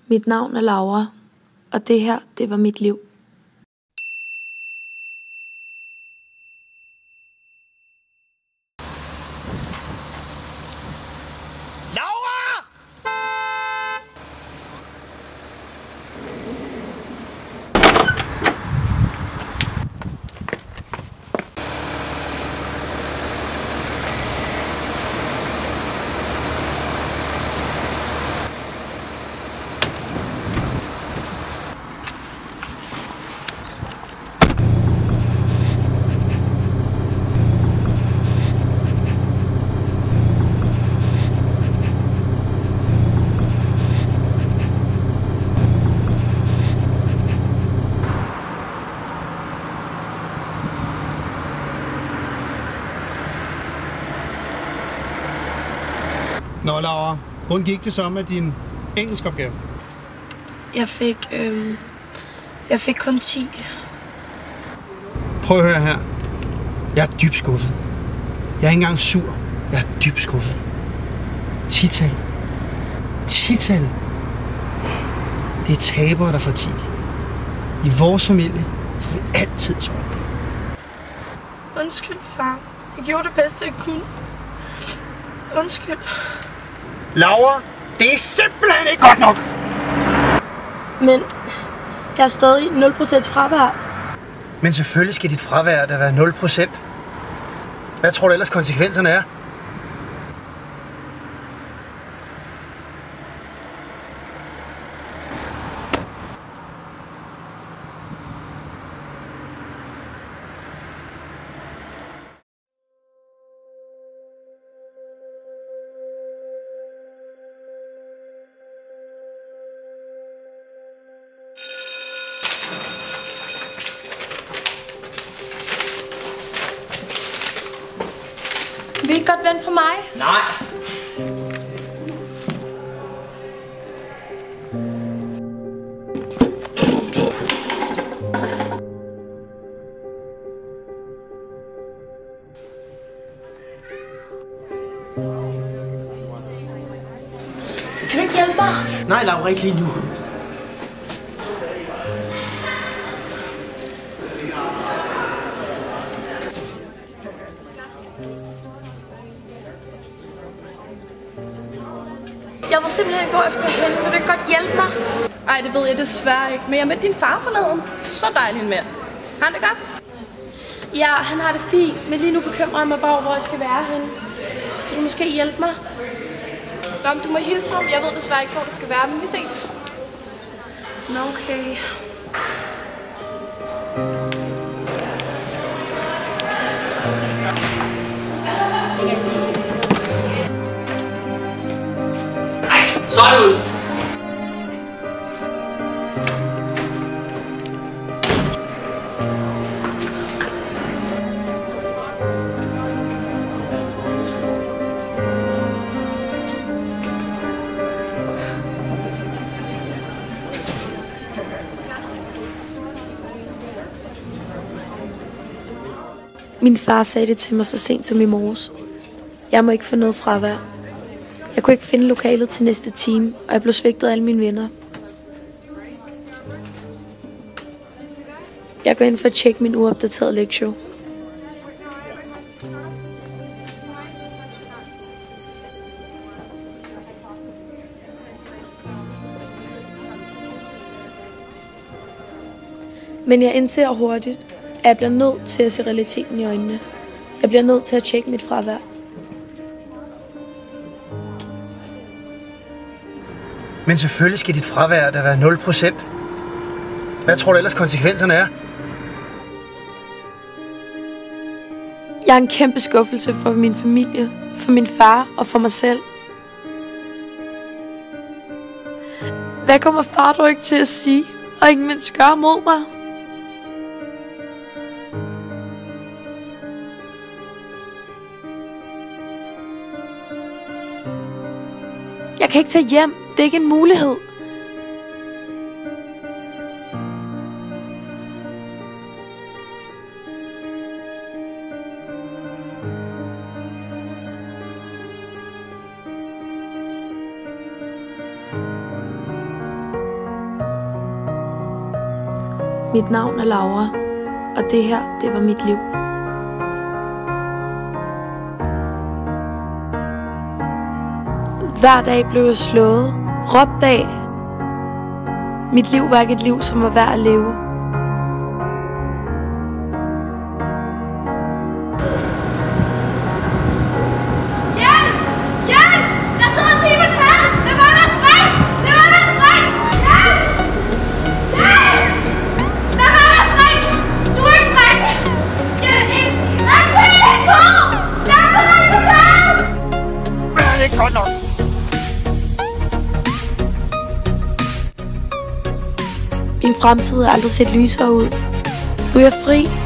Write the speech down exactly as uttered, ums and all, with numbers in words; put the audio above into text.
Mit navn er Laura, og det her, det var mit liv. Nå, Laura, hvordan gik det så med din engelskopgave? Jeg fik, øh, jeg fik kun ti. Prøv at høre her. Jeg er dybt skuffet. Jeg er ikke engang sur. Jeg er dybt skuffet. Tital. Tital. Det er tabere, der får ti. I vores familie får vi altid tolv. Undskyld, far. Jeg gjorde det bedste, jeg kunne. Undskyld. Laura, det er simpelthen ikke godt nok! Men jeg er stadig nul procent fravær. Men selvfølgelig skal dit fravær da være nul procent. Hvad tror du ellers konsekvenserne er? Vil I ikke godt vente på mig? Nej. Kan du ikke hjælpe mig? Nej, Laura, ikke lige nu. Jeg ved simpelthen ikke, hvor jeg skal hen. Vil du ikke godt hjælpe mig? Ej, det ved jeg desværre ikke. Men jeg mødte din far forleden. Så dejlig en mand. Har han det godt? Ja, han har det fint. Men lige nu bekymrer jeg mig bare over, hvor jeg skal være henne. Kan du måske hjælpe mig? Dom, du må hilse ham. Jeg ved desværre ikke, hvor du skal være, men vi ses. Nå, okay. Så er det ud! Min far sagde det til mig så sent som i morges. Jeg må ikke få noget fravær. Jeg kunne ikke finde lokalet til næste time, og jeg blev svigtet af alle mine venner. Jeg går ind for at tjekke min uopdaterede lektie. Men jeg indser hurtigt, at jeg bliver nødt til at se realiteten i øjnene. Jeg bliver nødt til at tjekke mit fravær. Men selvfølgelig skal dit fravær da være nul procent. Hvad tror du ellers konsekvenserne er? Jeg er en kæmpe skuffelse for min familie, for min far og for mig selv. Hvad kommer far dog ikke til at sige, og ikke mindst gøre mod mig? Jeg kan ikke tage hjem. Det er ikke en mulighed. Mit navn er Laura, og det her, det var mit liv. Hver dag blev jeg slået, råbt af. Mit liv var ikke et liv, som var værd at leve. Hjælp! Hjælp! Der sidder en pige på taget! Lad mig være spring! Lad mig være spring! Hjælp! Hjælp! Lad mig være spring! Du er ikke spring! Hjælp! Der er en pige i toget! Der er sidder en på taget! Det er ikke godt nok. Min fremtid har aldrig set lysere ud. Nu er jeg fri.